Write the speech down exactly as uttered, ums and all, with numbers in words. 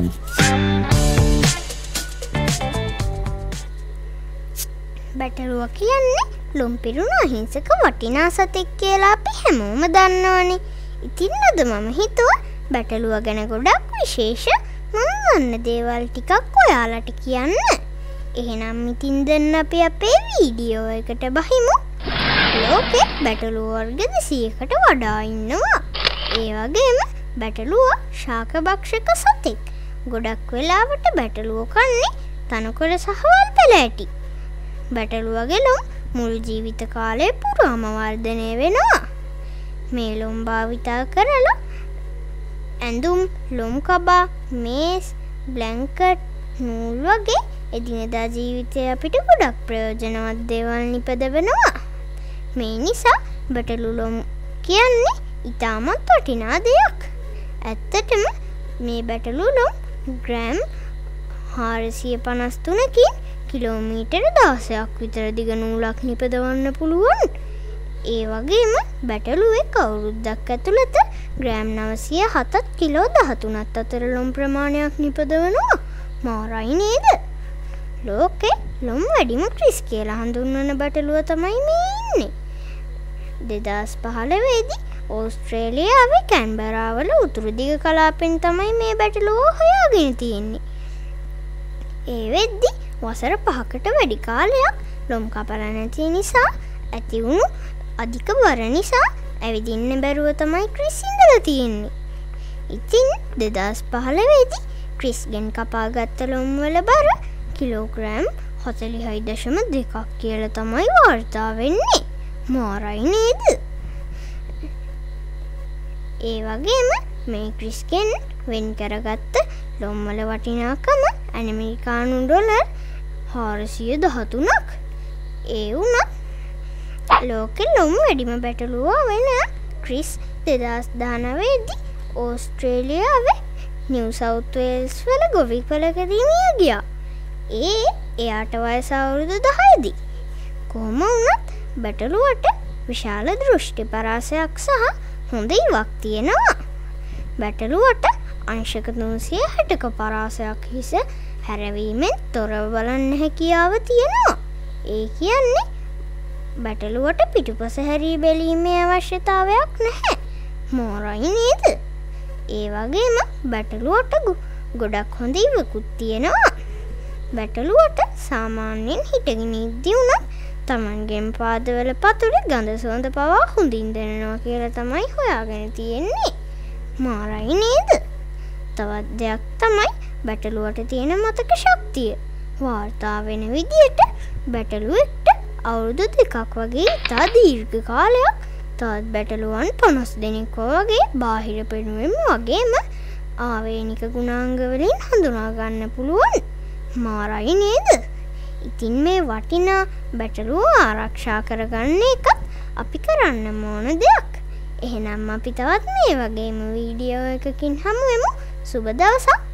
බැටළුවා කියන්නේ ලොම් පිරුණු අහිංසක වටිනා සතෙක් කියලා අපි හැමෝම දන්නවනේ. ඉතින් අද මම හිතුවා බැටළුවා ගැන ගොඩක් විශේෂ මම දන්න දේවල් ටිකක් ඔයාලට කියන්න. එහෙනම් ඉතින් දැන් අපි අපේ වීඩියෝ එකට බහිමු. ලෝකෙ බැටළුවෝ වර්ග දෙසීයකට වඩා ඉන්නවා. ඒ වගේම බැටළුවා ශාකභක්ෂක සතෙක්. ගොඩක් වෙලාවට බැටළුවෝ කන්නේ තනකොළ සහ වල් පැල ඇටි. බැටළුවගේ ලොම් මුළු ජීවිත කාලය පුරාම වර්ධනය වෙනවා. මේ ලොම් භාවිතා කරලා ඇඳුම්, ලොම් කබා, මේස්, බ්ලැන්කට්, නූල් වගේ එදිනෙදා ජීවිතේ අපිට ගොඩක් ප්‍රයෝජනවත් දේවල් නිපදවනවා. මේ නිසා බැටළු ලොම් කියන්නේ ඉතාමත් වටිනා දෙයක්. ඇත්තටම මේ බැටළු ලොම් ග්‍රෑම් හාරසිය පනස් තුනකින් කිලෝමීටර දාසයක් විතර දිග නූලක් නිපදවන්න පුළුවන්. ඒ වගේම බැටළුවෙක් අවුරුද්දක් ඇතුළත ග්‍රෑම් නවසිය හතත් කිලෝ දහතුනත් අතර ලොම් ප්‍රමාණයක් නිපදවනවා. මාරයි නේද? ලෝකේ ලොම් වැඩිම ක්‍රිස් කියලා හඳුන්වන බැටළුව තමයි මේ ඉන්නේ. දෙදාස් පහළොවේදී ඕස්ට්‍රේලියාවේ කැන්බරාවල උතුරු දිග කලාපෙන් තමයි මේ බැටළුව හොයාගෙන තියෙන්නේ. ඒ වෙද්දි වසර පහකට වැඩි කාලයක් ලොම් කපලා නැති නිසා ඇති වුණු අධික බර නිසා ඇවිදින්න බැරුව තමයි ක්‍රිස් ඉඳලා තියෙන්නේ. ඉතින් දෙදාස් පහළොවේදී ක්‍රිස්ගෙන් කපාගත්ත ලොම් වල බර කිලෝග්‍රෑම් හතළිහයි දශම දෙකක් කියලා තමයි වාර්තා වෙන්නේ. මාරයි නේද? ඒ වගේම මේ ක්‍රිස්ගෙන් වෙන් කරගත්ත ලොම් වල වටිනාකම ඇමරිකානු ඩොලර් හාරසිය දහතුනක්. ඒ වුණත් ලෝකෙ ලොම් වැඩිම බැටළුවා වෙන ක්‍රිස් දෙදාස් දහනවයේදී ඕස්ට්‍රේලියාවේ නිව් සවුත් වේල්ස් වල ගොවිපලකදී මිය ගියා. ඒ එයාට වයස අවුරුදු දහයදී. කොහොම වුණත් බැටළුවට විශාල දෘෂ්ටි පරාසයක් සහ හොඳ ඉවක් තියෙනවා. බැටළුවට අංශක තුන්සිය හැටක පරාසයක් හිස හැරවීමෙන් තොරව බලන්න හැකියාව තියෙනවා. ඒ කියන්නේ බැටළුවට පිටුපස හැරී බැලීමේ අවශ්‍යතාවයක් නැහැ. මෝරයි නේද? ඒ වගේම බැටළුවට ගොඩක් හොඳ ඉවකුත් තියෙනවා. බැටළුවට සාමාන්‍යයෙන් හිටගෙන ඉද්දී උනත් තමන්ගෙන් පාදවල පතුලේ ගඳ සුවඳ පවා හොඳින් දැනෙනවා කියලා තමයි හොයාගෙන තියෙන්නේ. මාරයි නේද? තවත් දෙයක් තමයි බැටළුවට තියෙන මතක ශක්තිය. වාර්තා වෙන විදියට බැටළුවෙක්ට අවුරුදු දෙකක් වගේ ඉතා දීර්ඝ කාලයක් තවත් බැටළුවන් පනස් දෙනෙක් වගේ බාහිර පෙනුමෙන් වගේම ආවේනික ගුණාංග වලින් හඳුනා ගන්න පුළුවන්. මාරයි නේද? ඉතින් මේ වටිනා බැටළුව ආරක්ෂා කරගන්න එකත් අපි කරන්න ඕන දෙයක්. එහෙනම් අපි තවත් මේ වගේම වීඩියෝ එකකින් හමු වෙමු. සුබ දවසක්.